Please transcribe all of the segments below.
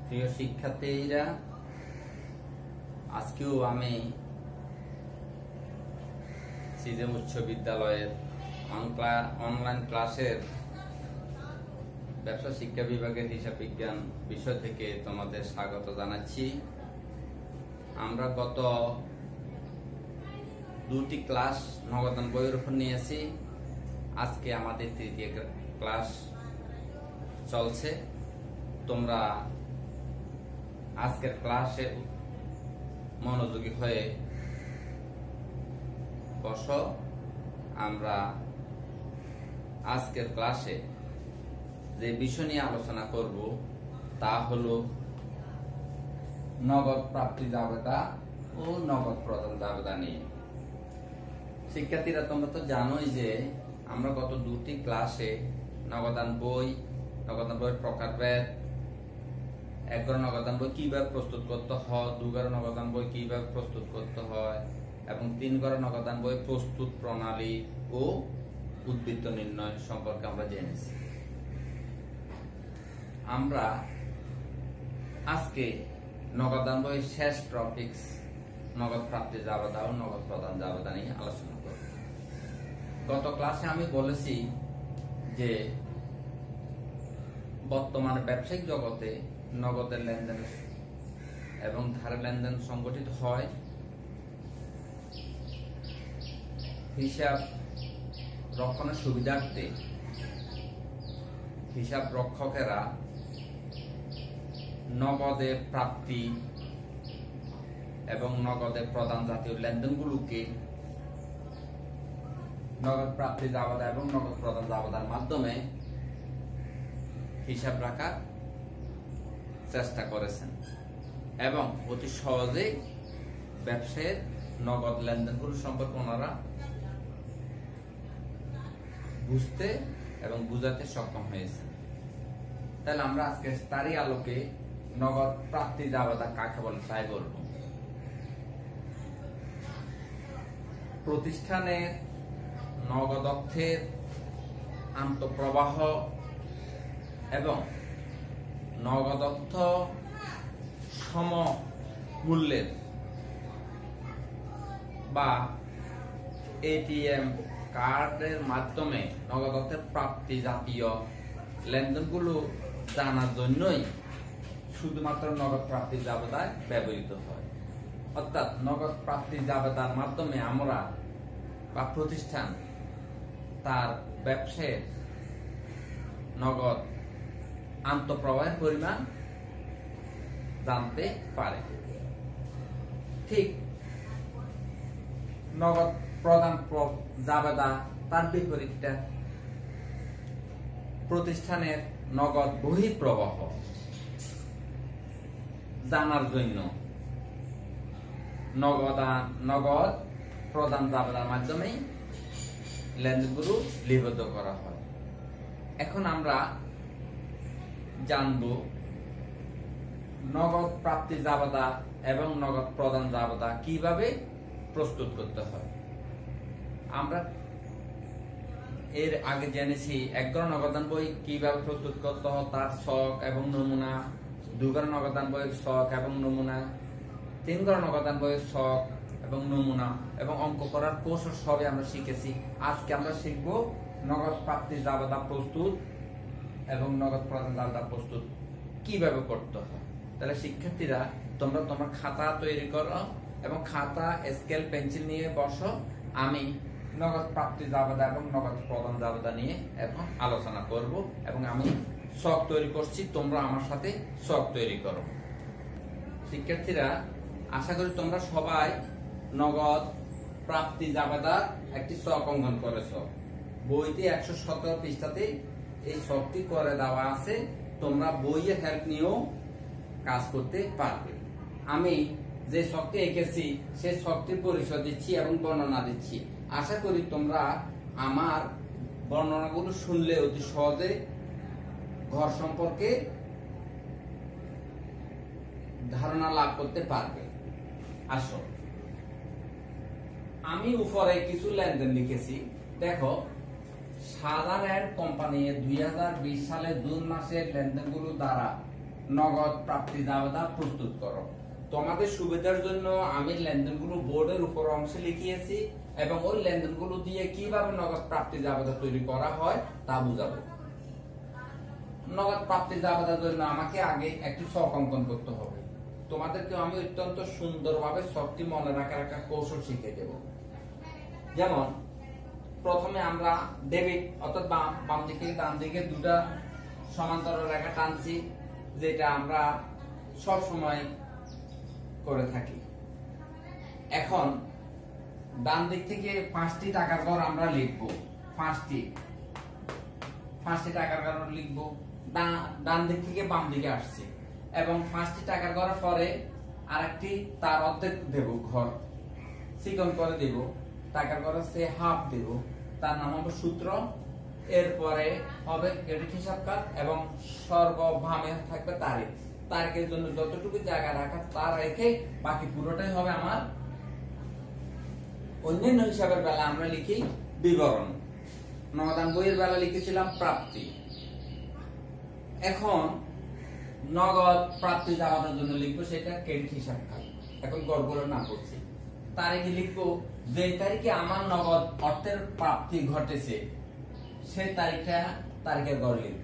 প্রিয় শিক্ষার্থীরা, আজকেও আমি সিজেম উচ্চ বিদ্যালয়ের অনলাইন ক্লাসের ব্যবসা শিক্ষা বিভাগের হিসাব বিজ্ঞান বিষয় থেকে তোমাদের স্বাগত জানাচ্ছি। আমরা গত দুটি ক্লাস নগদান বইয়ের উপর নিয়েছি। আজকে আমাদের তৃতীয় ক্লাস চলছে। তোমরা আজকের ক্লাসে মনোযোগী হয়ে বসো। আমরা আজকের ক্লাসে যে বিষয় নিয়ে আলোচনা করব তা হলো নগদ প্রাপ্তি জাবেদা ও নগদ প্রদান জাবেদা নিয়ে। শিক্ষার্থীরা, তোমরা তো জানোই যে আমরা গত দুটি ক্লাসে নগদান বইয়ের প্রকারভেদ, 1 ঘর নগদান বই কিভাবে প্রস্তুত করতে হয়, 2 ঘর নগদান বই কিভাবে প্রস্তুত করতে হয় এবং 3 ঘর নগদান বই প্রস্তুত প্রণালী ও উদ্বৃত্ত নির্ণয় সম্পর্কে আমরা জেনেছি। আমরা আজকে নগদান বইয়ের শেষ টপিকস নগদ প্রাপ্তি জাবেদা ও নগদ প্রদান জাবেদা নিয়ে আলোচনা করব। গত ক্লাসে আমি বলেছি যে বর্তমানে ব্যবসায়িক জগতে নগদের লেনদেন এবং ধারের লেনদেন সংগঠিত হয় হিসাব রক্ষণের সুবিধার্থে হিসাব রক্ষকেরা নগদে প্রাপ্তি এবং নগদে প্রদান জাতীয় লেনদেনগুলোকে নগদ প্রাপ্তি জাবেদা এবং নগদ প্রদান জাবেদার মাধ্যমে হিসাব রাখার চেষ্টা করেছেন এবং অতি সহজে ব্যবসায়ের নগদ লেনদেনগুলো সম্পর্কে ওনারা বুঝতে এবং বুঝাতে সক্ষম হয়েছে। তাহলে আমরা আজকে তারই আলোকে নগদ প্রাপ্তি জাবেদা কাকে বলে তাই বলব। প্রতিষ্ঠানের নগদ অর্থের আন্তঃপ্রবাহ এবং নগদ অর্থ সম মূল্যের বা এটিএম কার্ডের মাধ্যমে নগদ অর্থের প্রাপ্তি জাতীয় লেনদেনগুলো জানার জন্যই শুধুমাত্র নগদ প্রাপ্তি জাবেদায় ব্যবহৃত হয়। অর্থাৎ নগদ প্রাপ্তি জাবেদার মাধ্যমে আমরা বা প্রতিষ্ঠান তার ব্যবসায়ের নগদ আন্তঃপ্রবাহের পরিমাণ জানতে পারে। ঠিক নগদ প্রদান জাবেদা তার বিপরীতটা। প্রতিষ্ঠানের নগদ বহিঃপ্রবাহ জানার জন্য নগদ প্রদান জাবেদার মাধ্যমে লেনদেনগুলো লিপিবদ্ধ করা হয়। এখন আমরা জানব নগদ প্রাপ্তি জাবেদা এবং নগদ প্রদান জাবেদা কিভাবে প্রস্তুত করতে হয়। আমরা এর আগে জেনেছি 1 ঘর নগদান বই কিভাবে প্রস্তুত করতে হয়, তার ছক এবং নমুনা, 2 ঘর নগদান বইয়ের ছক এবং নমুনা, 3 ঘর নগদান বইয়ের ছক এবং নমুনা এবং অঙ্ক করার কৌশল সবই আমরা শিখেছি। আজকে আমরা শিখব নগদ প্রাপ্তি জাবেদা প্রস্তুত এবং নগদ প্রদান জাবেদা প্রস্তুত কিভাবে করতে হয়। তাহলে শিক্ষার্থীরা, তোমরা তোমার খাতা তৈরি করো এবং খাতা, স্কেল, পেন্সিল নিয়ে বসো। আমি নগদ প্রাপ্তি জাবেদা এবং নগদ প্রদান জাবেদা নিয়ে এখন আলোচনা করব এবং আমি ছক তৈরি করছি, তোমরা আমার সাথে ছক তৈরি করো। শিক্ষার্থীরা, আশা করি তোমরা সবাই নগদ প্রাপ্তি জাবেদার একটি ছক অঙ্কন করেছ। বইতে 117 পৃষ্ঠাতে এই ছকটি করে দেওয়া আছে। তোমরা বইয়ের হেল্প নিয়েও কাজ করতে পারবে। আমি যে ছকটি এঁকেছি সেই ছকটির পরিচয় দিচ্ছি এবং বর্ণনা দিচ্ছি। আশা করি তোমরা আমার বর্ণনাগুলো শুনলে অতি সহজে ঘর সম্পর্কে ধারণা লাভ করতে পারবে। আসো, আমি উপরে কিছু লেনদেন লিখেছি। দেখো, সাধারণ কোম্পানি 2020 সালে জুন মাসের লেনদেনগুলো দ্বারা নগদ প্রাপ্তি জাবেদা প্রস্তুত করো। তোমাদের সুবিধার জন্য আমি লেনদেনগুলো বোর্ডের উপর অংশে লিখিয়েছি এবং ওই লেনদেনগুলো দিয়ে কিভাবে নগদ প্রাপ্তি জাবেদা তৈরি করা হয় তা বুঝাবো। নগদ প্রাপ্তি জাবেদার জন্য আমাকে আগে একটি ছক অঙ্কন করতে হবে। তোমাদেরকে আমি অত্যন্ত সুন্দরভাবে ছকটি মনে রাখার একটা কৌশল শিখিয়ে দেব। যেমন প্রথমে আমরা ডেবিট অর্থাৎ বাম দিকে ডান দিকে দুটা সমান্তরাল রেখা টানছি, যেটা আমরা সব সময় করে থাকি। এখন ডান দিক থেকে 5টি টাকার ঘর আমরা লিখব, 5টি টাকার ঘর লিখব। ডান দিক থেকে বাম দিকে আসছে এবং 5টি টাকার ঘর পরে আরেকটি তার অর্ধেক দেব, ঘর চিকন করে দেব, টাকার ঘর সে হাফ দেব, তার নাম হবে সূত্র। এরপরে হবে ক্রেডিট হিসাব কাজ এবং সর্বভামে থাকবে তারিখ। তারিখের জন্য যতটুকু জায়গা রাখা তা রেখে বাকি পুরোটাই হবে আমার অন্যান্য হিসাবের বেলা আমরা লিখি বিবরণ। নগদান বইয়ের বেলা লিখেছিলাম প্রাপ্তি। এখন নগদ প্রাপ্তি জাবেদার জন্য লিখবো সেটা ক্রেডিট হিসাব কাজ। এখন গড়গুলো না করছি, তারিখে লিখবো যে তারিখে আমার নগদ অর্থের প্রাপ্তি ঘটেছে সেই তারিখের গড় লিখব।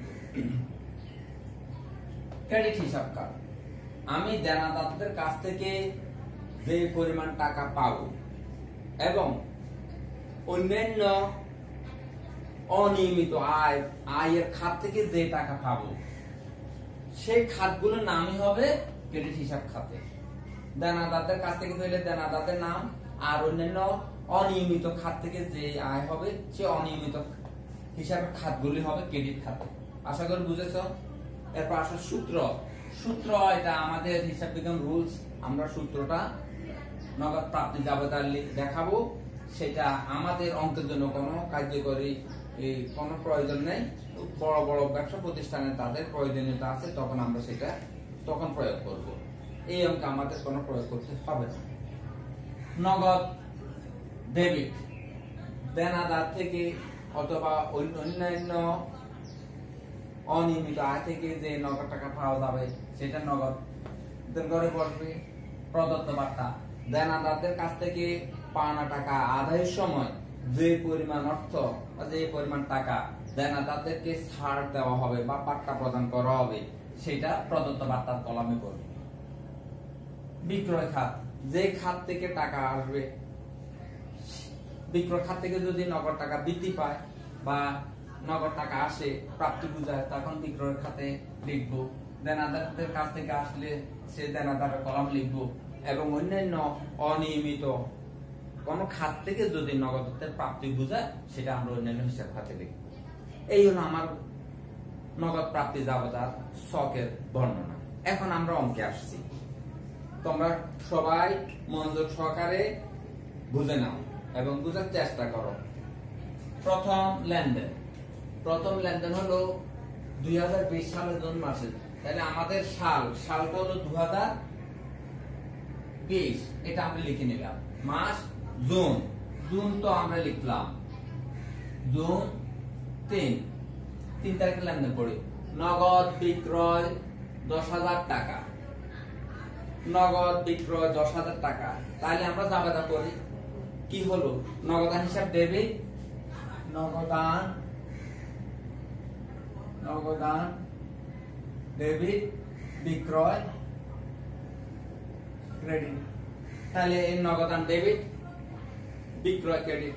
ক্রেডিট হিসাব কাজ, আমি দেনাদারদের কাছ থেকে যে পরিমাণ টাকা পাবো এবং অন্যান্য অনিয়মিত আয়ের খাত থেকে যে টাকা পাবো সেই খাতগুলোর নামই হবে ক্রেডিট হিসাব খাতে। দেনাদারদের কাছ থেকে পেলে দেনাদারদের নাম, আর অন্যান্য অনিয়মিত খাত থেকে যে আয় হবে সে অনিয়মিত হিসাবের খাতগুলি হবে ক্রেডিট খাতে। আশা করি বুঝেছ। এরপর আসলে সূত্র এটা আমাদের হিসাব বিজ্ঞান রুলস। আমরা সূত্রটা নগদ প্রাপ্তি জাবেদা দেখাবো। সেটা আমাদের অঙ্কের জন্য কোনো কার্যকরী কোনো প্রয়োজন নেই। বড় বড় ব্যবসা প্রতিষ্ঠানে তাদের প্রয়োজনীয়তা আছে, তখন আমরা সেটা তখন প্রয়োগ করব। এই অঙ্কে আমাদের কোনো প্রয়োগ করতে হবে না। নগদ ডেবিট, দেনাদার থেকে অথবা অন্যান্য অনিয়মিত আয় থেকে যে নগদ টাকা পাওয়া যাবে সেটা নগদ ঘরে পড়বে। প্রদত্ত বার্তা, দেনাদারদের কাছ থেকে পাওনা টাকা আদায়ের সময় যে পরিমাণ অর্থ বা যে পরিমাণ টাকা দেনাদারদেরকে ছাড় দেওয়া হবে বা বার্তা প্রদান করা হবে সেটা প্রদত্ত বার্তার কলামে পড়বে। বিক্রয় খাত, যে খাত থেকে টাকা আসবে, বিক্রয় খাত থেকে যদি নগদ টাকা বৃদ্ধি পায় বা নগদ টাকা আসে প্রাপ্তি বুঝায় তখন বিক্রয় খাতে লিখবো। দেনাদারদের কাছ থেকে আসলে সে দেনাদারের কলাম লিখবো এবং অন্যান্য অনিয়মিত কোন খাত থেকে যদি নগদের প্রাপ্তি বুঝায় সেটা আমরা অন্যান্য হিসাব খাতে লিখবো। এই হলো আমার নগদ প্রাপ্তি জাবেদার ছকের বর্ণনা। এখন আমরা অঙ্কে আসছি, তোমরা সবাই মনোযোগ সহকারে বুঝে নাও এবং বুঝার চেষ্টা করো। প্রথম লেনদেন হলো 2020 সালের জুন মাসে। তাহলে আমাদের সালটা হলো 2020, এটা আমরা লিখে নিলাম। মাস জুন তো আমরা লিখলাম জুন 3 তারিখে লেনদেন করি। নগদ বিক্রয় 10,000 টাকা, নগদ বিক্রয় 10,000 টাকা। তাহলে আমরা জাবেদা করি কি হলো, নগদান হিসাব ডেবিট, নগদান ডেবিট, বিক্রয় ক্রেডিট। তাহলে এই নগদান ডেবিট, বিক্রয় ক্রেডিট,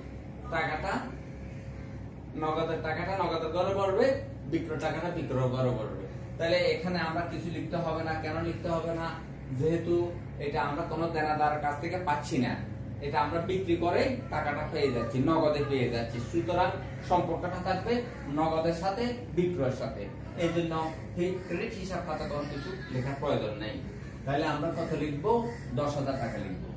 নগদের টাকাটা নগদের ঘরে পড়বে, বিক্রয় টাকাটা বিক্রয় ঘরে পড়বে। তাহলে এখানে আমরা কিছু লিখতে হবে না। কেন লিখতে হবে না? যেহেতু এটা আমরা কোনো দেনাদারের কাছ থেকে পাচ্ছি না, এটা আমরা বিক্রি করে টাকাটা পেয়ে যাচ্ছি, নগদে পেয়ে যাচ্ছি। সুতরাং সম্পর্কটা থাকবে নগদের সাথে বিক্রয়ের সাথে। এই জন্য ক্রেডিট হিসাব খাতা কোনো কিছু লেখার প্রয়োজন নেই। তাহলে আমরা কত লিখবো? 10,000 টাকা লিখবো।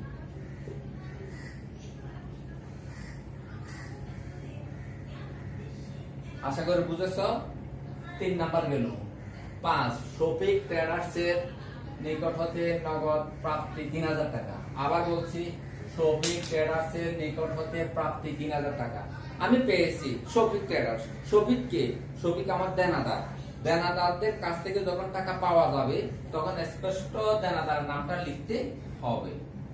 আশা করি বুঝেছ। 3 নাম্বার গেল। 5, শফিক ট্রেডার্সের নিকট হতে নগদ প্রাপ্তি 3,000 টাকা। আবার বলছি, শফিক ট্রেডার্সের নিকট হতে প্রাপ্তি 3,000 টাকা আমি পেয়েছি। শফিক ট্রেডার্স, শফিক কে? শফিক আমার দেনাদার। দেনাদারদের কাছ থেকে যখন টাকা পাওয়া যাবে তখন স্পষ্ট দেনাদার নামটা লিখতে হবে।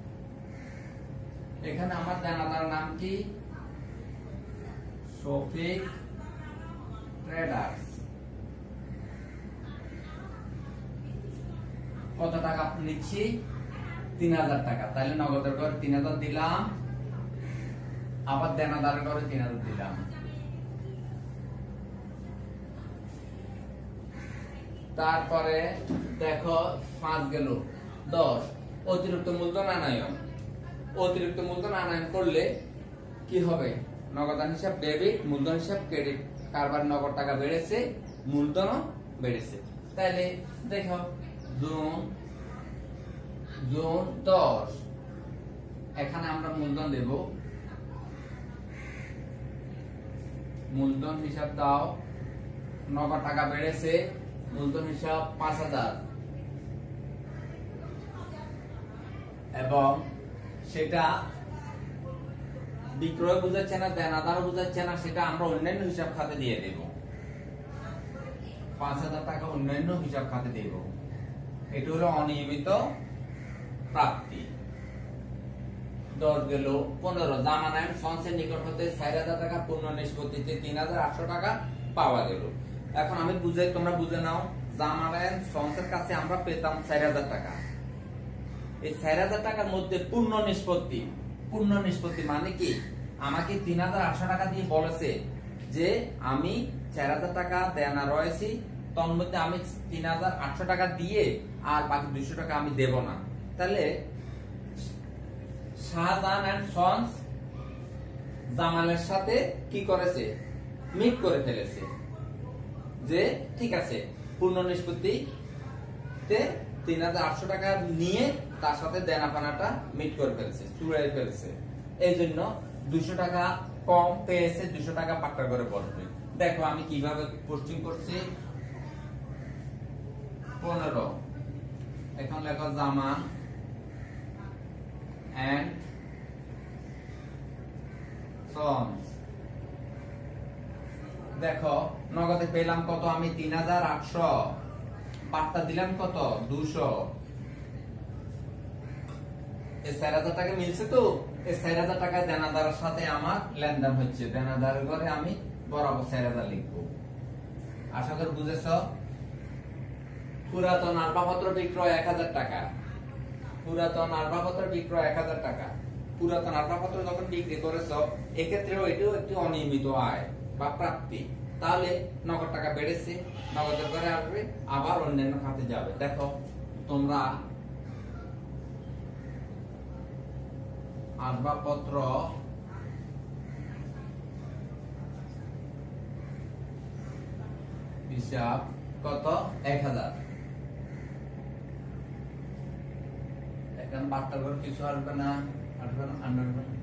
এখানে আমার দেনাদার নাম কি? শফিক ট্রেডার্স। কত টাকা নিচ্ছি? 3000 টাকা। তাহলে নগদের ঘরে 3000 দিলাম, আবার দেনাদারের ঘরে 3000 দিলাম। তারপরে দেখো 5 গেল 10। অতিরিক্ত মূলধন আনয়ন। অতিরিক্ত মূলধন আনয়ন করলে কি হবে? নগদান হিসাব ডেবিট, মূলধন হিসাব ক্রেডিট। কারবার নগদ টাকা বেড়েছে, মূলধনও বেড়েছে। তাহলে দেখো জুন 10, এখানে আমরা মূলধন দেব। মূলধন হিসাব দাও, নগদ টাকা বেড়েছে, মূলধন হিসাব 5000 এবং সেটা বিক্রয় বুঝাচ্ছে না, দেনাদার বুঝাচ্ছে না, সেটা আমরা অন্যান্য হিসাব খাতে দিয়ে দেব। 5000 টাকা অন্যান্য হিসাব খাতে দেব। এটা হলো অনিয়মিত প্রাপ্তি। 10 গেল 15। জামানায়ন ফন্সের নিকট হতে 4000 টাকা পূর্ণ নিষ্পত্তিতে 3800 টাকা পাওয়া গেল। এখন আমি বুঝাই, তোমরা বুঝে নাও। জামানায়ন ফন্সের কাছে আমরা পেতাম 4000 টাকা। এই 4000 টাকার মধ্যে পূর্ণ নিষ্পত্তি। পূর্ণ নিষ্পত্তি মানে কি? আমাকে 3800 টাকা দিয়ে বলেছে যে আমি 4000 টাকা দেনা রয়েছি, তার মধ্যে আমি 3800 টাকা দিয়ে আর বাকি 200 টাকা আমি দেব না। তাহলে শাহজাহান এন্ড সন্স জামালের সাথে কি করেছে? মিট করে ফেলেছে যে ঠিক আছে, পূর্ণ নিষ্পত্তিতে 3800 টাকা নিয়ে তার সাথে দেনা পানাটা মিট করে ফেলছে, চুড়াই ফেলছে। এই জন্য 200 টাকা কম পেয়েছে, 200 টাকা পাক্কা করে পড়বে। দেখো আমি কিভাবে পোস্টিং করছি। 15। এখন লেখো জামান এন্ড সন্স। দেখো নগদে পেলাম কত? আমি 3800। বার্তা দিলাম কত? 200। এই 4000 টাকা মিলছে তো? এই 4000 টাকা দেনাদারের সাথে আমার লেনদেন হচ্ছে। দেনাদারের ঘরে আমি বরাবর 4000 লিখবো। আশা করি বুঝেছ। পুরাতন আসবাবপত্র বিক্রয় 1000 টাকা। পুরাতন আসবাবপত্র বিক্রয় 1000 টাকা। পুরাতন আসবাবপত্র যখন বিক্রি করেছ, এক্ষেত্রেও এটিও একটি অনিয়মিত আয় বা প্রাপ্তি। তাহলে নগদ টাকা বেড়েছে, নগদের ঘরে আসবে, আবার অন্যান্য খাতে যাবে। দেখো তোমরা আসবাবপত্র হিসাব কত? 1000। এখন বার্তার ঘর কিছু আসবে না, আসবে না, আনবে না।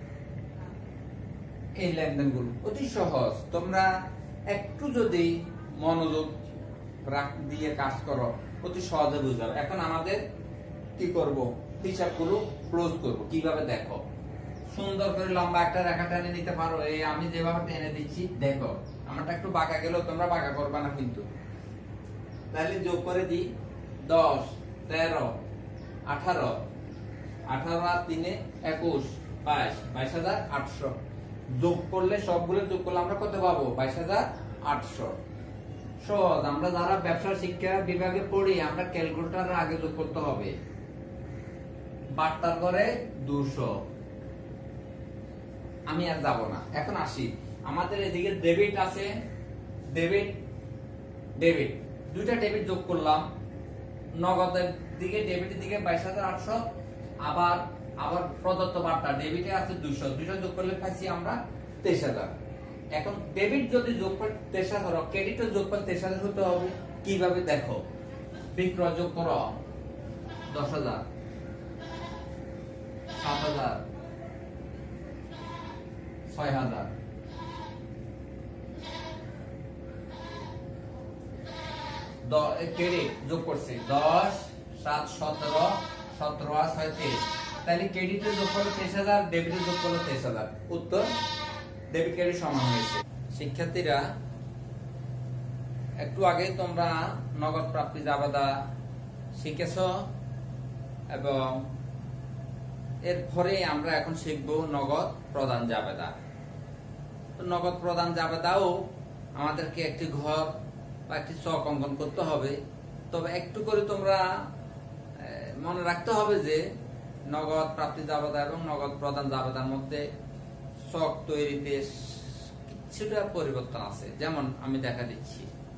এই লেনদেনগুলো অতি সহজ। তোমরা একটু যদি মনোযোগ দিয়ে কাজ করো, অতি সহজে বুঝতে হবে। এখন আমাদের কি করব? হিসাবগুলো ক্লোজ করব। কিভাবে? দেখো সুন্দর করে লম্বা একটা রেখা টেনে নিতে পারো। এই আমি যেভাবে টেনে দিচ্ছি, দেখো আমারটা একটু বাঁকা গেল, তোমরা বাঁকা করবে না কিন্তু। তাহলে যোগ করে দিই। 10, 13, 18, 18 আর 3 21, 22, 22800। যোগ করলে সবগুলো যোগ করলে আমরা কত পাবো? 22800। সহজ। আমরা যারা ব্যবসা শিক্ষা বিভাগে পড়ি, আমরা ক্যালকুলেটরের আগে যোগ করতে হবে। বার্তার করে 200। আমি আর যাব না। এখন আসি, আমাদের এদিকে ডেবিট আছে। ডেবিট ডেবিট দুইটা ডেবিট যোগ করলাম। নগদের দিকে ডেবিটের দিকে 22800, আবার প্রদত্ত বার্তা ডেবিটে আছে 200। 200 যোগ করলে পাইছি আমরা 23000। এখন ডেবিট যদি যোগ করে 23000, ক্রেডিটও যোগ করে 23000 হতে হবে। কিভাবে? দেখো বিক্রয় যোগ করো 10000, 7000, 6000। ক্রেডিট যোগ করছি 10, 7, 17, 17 আর 6, 23। তাহলে ক্রেডিটে যোগ করলে 23000, ডেবিটে যোগ করলে 23000। উত্তর ডেবিট ক্রেডিট সমান হয়েছে। শিক্ষার্থীরা একটু আগে তোমরা নগদ প্রাপ্তি জাবেদা শিখেছ এবং এরপরে আমরা এখন শিখব নগদ প্রদান জাবেদা। তো নগদ প্রদান জাবেদাও আমাদেরকে একটি ঘর বা একটি ছক অঙ্কন করতে হবে। তবে একটু করে তোমরা মনে রাখতে হবে যে নগদ প্রাপ্তি জাবেদা এবং নগদ প্রদান জাবেদার মধ্যে ছক তৈরিতে কিছুটা পরিবর্তন আছে। যেমন আমি দেখা দিচ্ছি,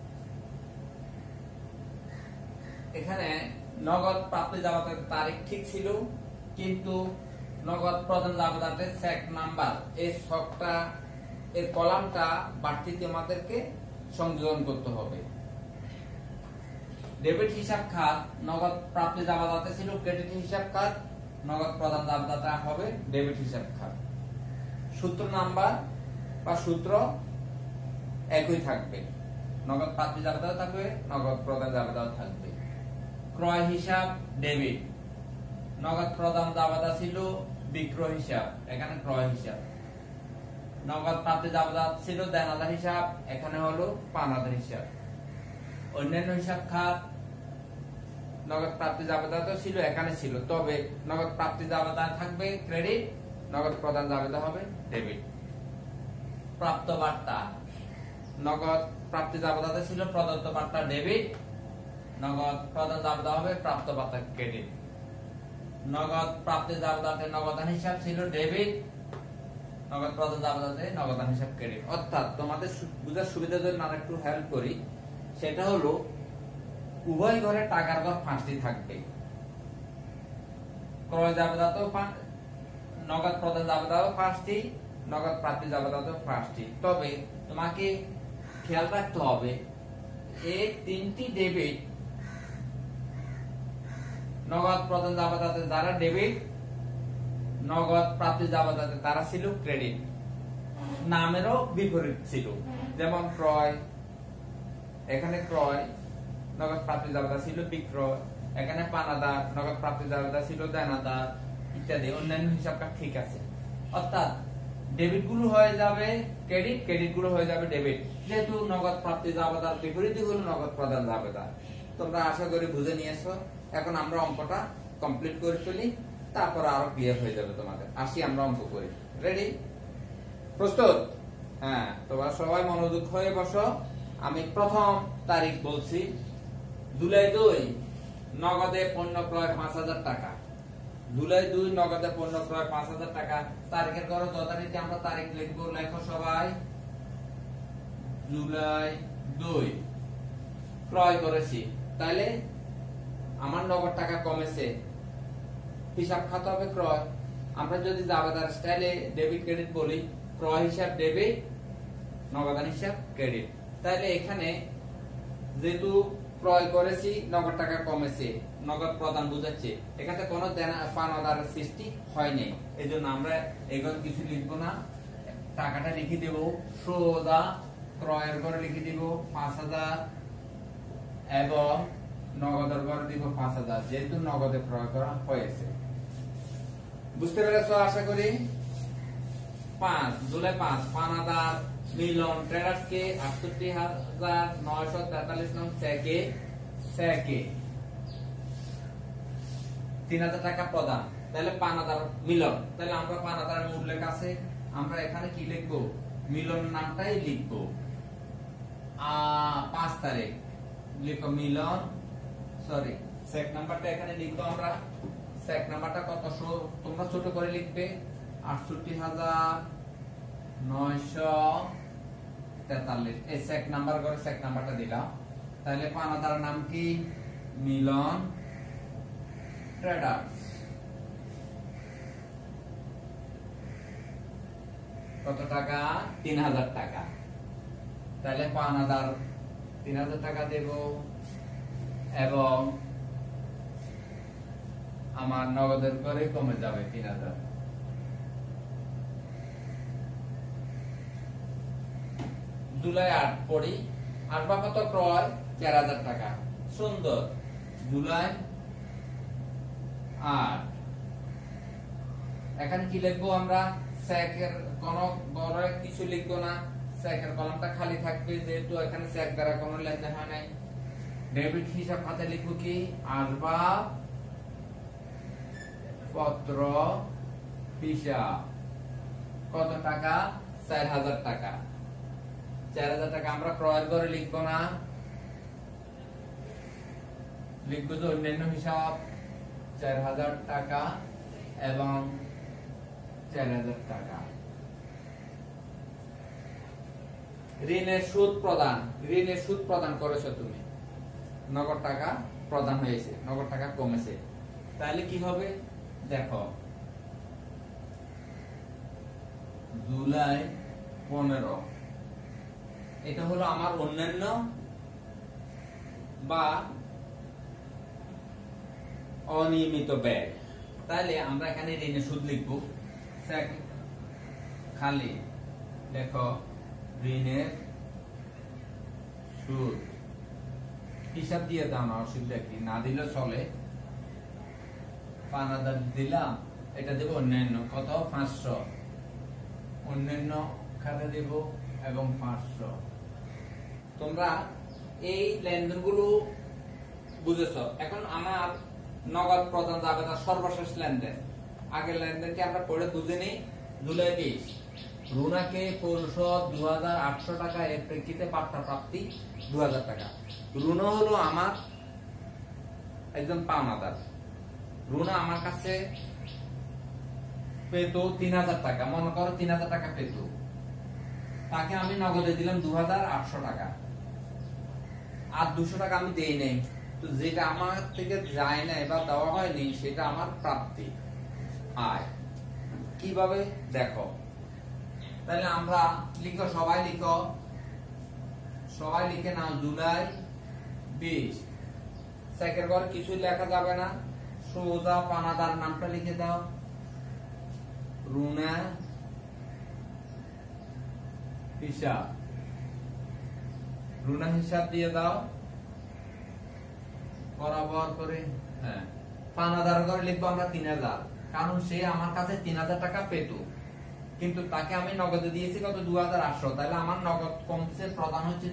এখানে নগদ প্রাপ্তি জাবেদার তারিখ ঠিক ছিল, কিন্তু নগদ প্রদান জাবেদাতে চেক নাম্বার এই ছকটা এর কলামটা বাড়তিতে আমাদেরকে সংযোজন করতে হবে। ডেবিট হিসাব খাত নগদ প্রাপ্তি জাবেদাতে ছিল ক্রেডিট হিসাব খাত, নগদ প্রদান জাবেদাটা হবে ডেবিট হিসাব খাত। সূত্র নাম্বার বা সূত্র একই থাকবে, নগদ প্রাপ্তি জাবেদাও থাকবে, নগদ প্রদান জাবেদাও থাকবে। ক্রয় হিসাব ডেবিট, নগদ প্রদান জাবেদা ছিল বিক্রয় হিসাব, এখানে ক্রয় হিসাব। নগদ প্রাপ্তি জাবেদা ছিল দেনাদার হিসাব, এখানে হলো পাওনাদার হিসাব। অন্যান্য হিসাব খাত নগদ প্রাপ্তি জাবেদা তো ছিল, এখানে ছিল, তবে নগদ প্রাপ্তি জাবেদা থাকবে ক্রেডিট, নগদ প্রদান জাবেদা হবে ডেবিট। প্রাপ্ত বার্তা, নগদ প্রাপ্তি জাবেদাতে ছিল প্রদত্ত বার্তা ডেবিট, নগদ প্রদান জাবেদা হবে প্রাপ্ত বার্তা ক্রেডিট। নগদ প্রাপ্তি জাবেদাতে নগদান হিসাব ছিল ডেবিট, নগদ প্রদান জাবেদাতে নগদান হিসাব ক্রেডিট। অর্থাৎ তোমাদের বুঝার সুবিধার জন্য আর একটু হেল্প করি, সেটা হলো উভয় ঘরে টাকার ঘর 5টি থাকবে। ক্রয় জাবেদাতেও নগদ প্রদান জাবেদাও 5টি, নগদ প্রাপ্তি জাবেদাতেও 5টি। তবে তোমাকে খেয়াল রাখতে হবে এই 3টি ডেবিট নগদ প্রদান জাবেদাতে যারা ডেবিট, নগদ প্রাপ্তি জাবেদাতে তারা ছিল ক্রেডিট। নামেরও বিপরীত ছিল, যেমন ক্রয়, এখানে ক্রয় নগদ প্রাপ্তি জাবেদা ছিল বিক্রয়, এখানে পাওনাদার নগদ প্রাপ্তি জাবেদা ছিল দেনাদার ইত্যাদি। অন্যান্য হিসাবটা ঠিক আছে। অর্থাৎ ডেবিট গুলো হয়ে যাবে ক্রেডিট, ক্রেডিট গুলো হয়ে যাবে ডেবিট, যেহেতু নগদ প্রাপ্তি জাবেদার বিপরীত হলো নগদ প্রদান জাবেদা। তোমরা আশা করি বুঝে নিয়েছো। এখন আমরা অঙ্কটা কমপ্লিট করে ফেলি, তারপর আরো ক্লিয়ার হয়ে যাবে তোমাদের। আসি আমরা অঙ্ক করি। রেডি? প্রস্তুত? হ্যাঁ, তোমরা সবাই মনোযোগ হয়ে বসো। আমি প্রথম তারিখ বলছি, জুলাই 2 নগদে পণ্য ক্রয় 5,000 টাকা। জুলাই 2 নগদে পণ্য ক্রয় 5,000 টাকা। তারিখের ঘরে যথারীতি আমরা তারিখ লিখবো। লেখো সবাই। জুলাই 2 ক্রয় করেছি, তাইলে আমার নগদ টাকা কমেছে, হিসাব খাত হবে ক্রয়। আমরা যদি জাবেদার স্টাইলে ডেবিট ক্রেডিট বলি, ক্রয় হিসাব ডেবিট, নগদান হিসাব ক্রেডিট। তাহলে এখানে যেহেতু ক্রয় করেছি নগদ টাকা কমেছে, নগদ প্রদান বুঝাচ্ছে, এখানে কোনো পাওনাদারের সৃষ্টি হয়নি, এই জন্য আমরা এগুলো কিছু লিখবো না। টাকাটা লিখে দেব সোজা ক্রয়ের ঘরে লিখে দিব 5,000 এবং নগদের ঘরে দিব 5,000, যেহেতু নগদে ক্রয় করা হয়েছে। বুঝতে পেরেছ আশা করি। 5 জুলাই 5 পাওনাদার মিলন ট্রেডার্স কে 68,943 নং চেকে 3,000 টাকা প্রদান। তাহলে পাওনাদার মিলন, তাহলে আমরা পাওনাদারের উল্লেখ আছে, আমরা এখানে কি লিখবো? মিলন নামটাই লিখবো। 5 তারিখ লিখো মিলন, সরি চেক নাম্বারটা এখানে লিখবো আমরা। চেক নাম্বারটা কত তোমরা ছোট করে লিখবে, 68,943। এই চেক নাম্বার করে চেক নাম্বারটা দিলাম। তাহলে পাওনাদারের নাম কি? মিলন ট্রেডার্স। কত টাকা? 3,000 টাকা। তাহলে পাওনাদার 3,000 টাকা দেব এবং আমার নগদের করে কমে যাবে 3,000। জুলাই 8 পড়ি। আসবাবপত্র ক্রয় 4,000 টাকা। সুন্দর। জুলাই 8 এখানে কি লিখবো আমরা? চেকের কোন বড় কিছু লিখবো না, চেকের কলামটা খালি থাকবে, যেহেতু এখানে চেক দ্বারা কোনো লেনদেন হয় নাই। ডেবিট হিসাব খাতে লিখবো কি, আসবাব পত্র হিসাব, কত টাকা, 4000 টাকা। 4000 টাকা আমরা ক্রয়ের করে লিখবো না, লিখবো যে অন্যান্য হিসাব 4000 টাকা এবং 4000 টাকা। ঋণের সুদ প্রদান, ঋণের সুদ প্রদান করেছো তুমি, নগদ টাকা প্রদান হয়েছে, নগদ টাকা কমেছে, তাহলে কি হবে দেখো, জুলাই 15, এটা হলো আমার অন্যান্য বা অনিয়মিত ব্যয়। তাহলে আমরা এখানে ঋণের সুদ লিখবো, খালি দেখো ঋণের সুদ হিসাব দিয়ে দাও না, অসুবিধা কি, না দিলে চলে, 5000 দিলাম, এটা দেব অন্যান্য, কত, 500, অন্যান্য খাতে দেব এবং 500। তোমরা এই লেনদেন গুলো বুঝেছ। এখন আমার নগদ প্রদান যাবে তার সর্বশেষ লেনদেন, আগের লেনদেনকে আমরা পড়ে বুঝে নিই। জুলাই 20, রুনাকে পরিশোধ 2800 টাকা, এর প্রেক্ষিতে পাট্টা প্রাপ্তি 2000 টাকা। রুনা হলো আমার একজন পাওনাদার, রুনা আমার কাছে পেত 3000 টাকা, মনে করো 3000 টাকা পেত, তাকে আমি নগদে দিলাম 2800 টাকা, আর 200 টাকা আমি দেই নাই, তো যেটা আমার থেকে যায় না বা দেওয়া হয়নি সেটা আমার প্রাপ্তি আয়। কিভাবে দেখো, তাহলে আমরা লিখো, সবাই লিখো, সবাই লিখে নাও, জুলাই 20, চেকের ঘরে কিছুই লেখা যাবে না, সোজা পানাদার নামটা লিখে দাও, রুনা হিসাব, রুনা হিসাব দিয়ে দাও বরাবর করে। হ্যাঁ, পানাদার ঘরে লিখবো আমরা 3000, কারণ সে আমার কাছে 3000 টাকা পেত, কিন্তু তাকে আমি নগদে দিয়েছি কত, 2800, তাহলে আমার নগদ কমছে, প্রদান হচ্ছে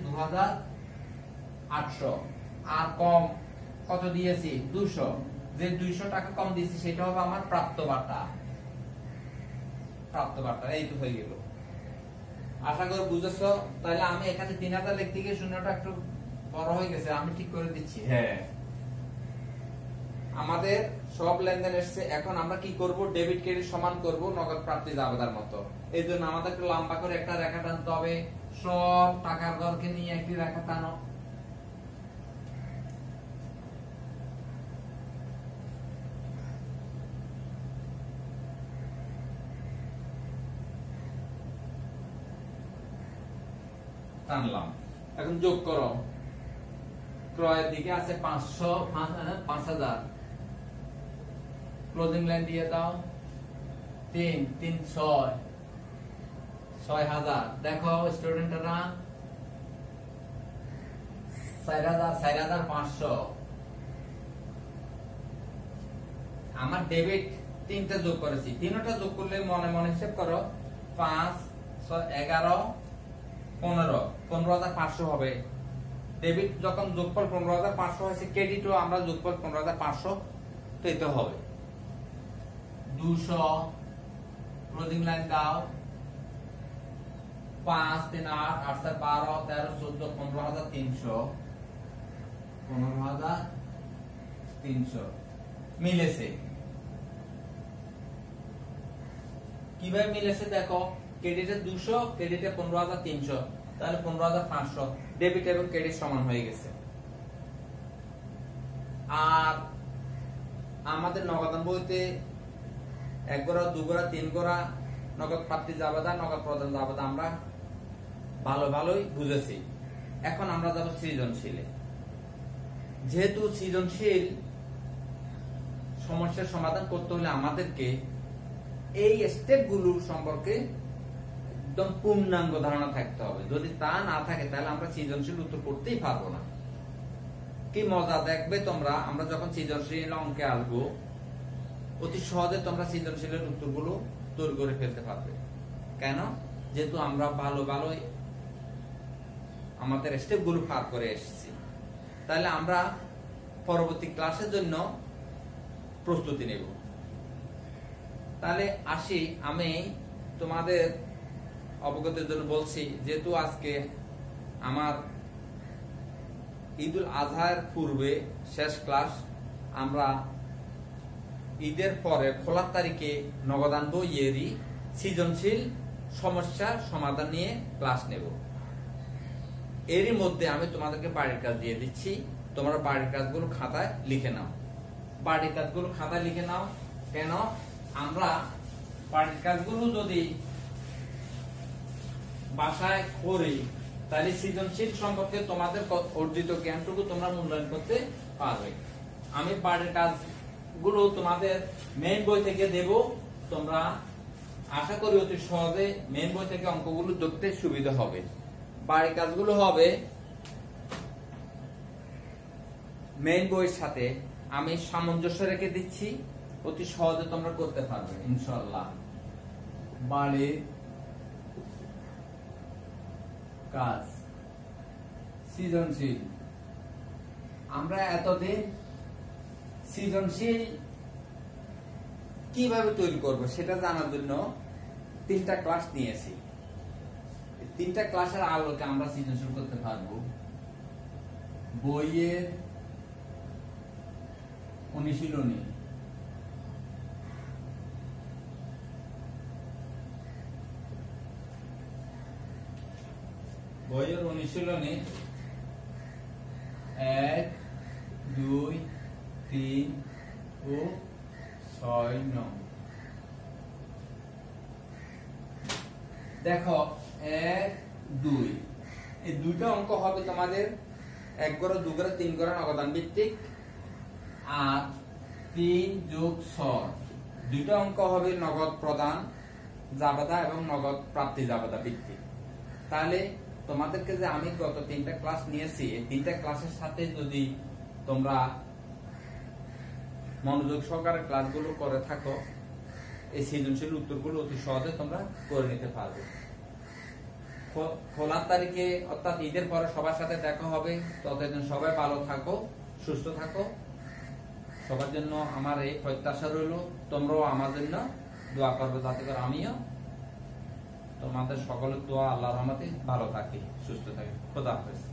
2800, আর কম কত দিয়েছি, 200, যে 200 টাকা কম দিয়েছি সেটা হবে আমার প্রাপ্ত বার্তা, প্রাপ্ত বার্তা। এই তো হয়ে গেল, আশা করি বুঝেছো। তাহলে আমি এখানে 3000 লিখতে গিয়ে শূন্যটা একটু বড় হয়ে গেছে, আমি ঠিক করে দিচ্ছি। হ্যাঁ, আমাদের সব লেনদেন এসছে, এখন আমরা কি করব, ডেবিট ক্রেডিট সমান করব নগদ প্রাপ্তি জাবেদার মতো। এই জন্য আমাদের একটু লম্বা করে একটা রেখা টানতে হবে, সব টাকার ঘরকে নিয়ে একটি রেখা টানো। টানলাম, এখন যোগ করো, ক্রয়ের দিকে আছে 5000, ক্লোজিং লাইন দিয়ে দাও 3 3 6 6000। দেখো স্টুডেন্টরা 4000 4500, আমার ডেবিট 3টা যোগ করেছি, 3টা যোগ করলে মনে মনে হিসাব করো, 5 6 11 15 15500 হবে। ডেবিট যখন যোগফল 15500 হয়েছে, ক্রেডিটও আমরা যোগফল 15500 পেতে হবে। 200 ক্লোজিং লাইন দাও, 5 3 8 8 12 13 14 15300, 15300 মিলেছে। কিভাবে মিলেছে দেখো, ক্রেডিটে 200, ক্রেডিটে 15300, তাহলে 15500, ডেবিট এবং ক্রেডিট সমান হয়ে গেছে। আর আমাদের নগদান বইতে 1 গোড়া 2 গোড়া 3 গোড়া নগদ প্রাপ্তি জাবেদা, নগদ প্রদান জাবেদা আমরা ভালোই বুঝেছি। এখন আমরা যাব সৃজনশীলে। যেহেতু সৃজনশীল সমস্যার সমাধান করতে হলে আমাদেরকে এই স্টেপগুলোর সম্পর্কে একদম পূর্ণাঙ্গ ধারণা থাকতে হবে। যদি তা না থাকে তাহলে আমরা সৃজনশীল উত্তর করতেই পারবো না। কি মজা দেখবে তোমরা, আমরা যখন সৃজনশীল অঙ্কে আসবো অতি সহজে তোমরা সৃজনশীলের উত্তরগুলো তৈরি করে ফেলতে পারবে। কেন? যেহেতু আমরা ভালো আমাদের স্টেপগুলো পার করে এসেছি, তাহলে আমরা পরবর্তী ক্লাসের জন্য প্রস্তুতি নেব। তাহলে আসি, আমি তোমাদের অবগতির জন্য বলছি, যেহেতু আজকে আমার ঈদুল আজহার পূর্বে শেষ ক্লাস, আমরা ঈদের পরে খোলার তারিখে নগদান বইয়েরই সৃজনশীল সমস্যা সমাধান নিয়ে ক্লাস নেব। এরই মধ্যে আমি তোমাদেরকে বাড়ির কাজ দিয়ে দিচ্ছি, তোমরা বাড়ির কাজগুলো খাতায় লিখে নাও। বাড়ির কাজগুলো খাতায় লিখে নাও। কেন? আমরা বাড়ির কাজগুলো যদি বাসায় করি, তাহলে সৃজনশীল সম্পর্কে তোমাদের অর্জিত জ্ঞানটুকু তোমরা মূল্যায়ন করতে পারবে। আমি বাড়ির কাজগুলো তোমাদের মেইন বই থেকে দেব, তোমরা আশা করি অতি সহজে মেইন বই থেকে অঙ্কগুলো দেখতে সুবিধা হবে। বাড়ির কাজগুলো হবে মেইন বইয়ের সাথে আমি সামঞ্জস্য রেখে দিচ্ছি, অতি সহজে তোমরা করতে পারবে ইনশাআল্লাহ। বাড়ির কাজ সৃজনশীল, আমরা এতদিন সৃজনশীল কিভাবে তৈরি করব সেটা জানার জন্য 3টা ক্লাস নিয়েছি। 3টা ক্লাসের আলোকে আমরা সৃজনশীল করতে পারবো। বইয়ের অনুশীলনী, বইয়ের অনুশীলনী 1, 2, 3 ও 6 নং। দেখো 1, 2 এই দুইটা অঙ্ক হবে তোমাদের 1 গড়ে 2 গড়ে 3 গড়ে নগদান ভিত্তিক, আর 3 যোগ 6 দুইটা অঙ্ক হবে নগদ প্রদান জাবেদা এবং নগদ প্রাপ্তি জাবেদা ভিত্তিক। তাহলে তোমাদেরকে যে আমি গত 3টা ক্লাস নিয়েছি, এই 3টা ক্লাসের সাথে যদি তোমরা মনোযোগ সহকারে ক্লাসগুলো করে থাকো, এই সৃজনশীল উত্তরগুলো অতি সহজে তোমরা করে নিতে পারবে। খোলার তারিখে অর্থাৎ ঈদের পরে সবার সাথে দেখা হবে। ততদিন সবাই ভালো থাকো, সুস্থ থাকো। সবার জন্য আমার এই প্রত্যাশা রইল, তোমরাও আমার জন্য দোয়া করবে, যাতে করে আমিও তোমাদের সকলের দোয়া আল্লাহর রহমতে ভালো থাকি, সুস্থ থাকি। খোদা হাফেজ।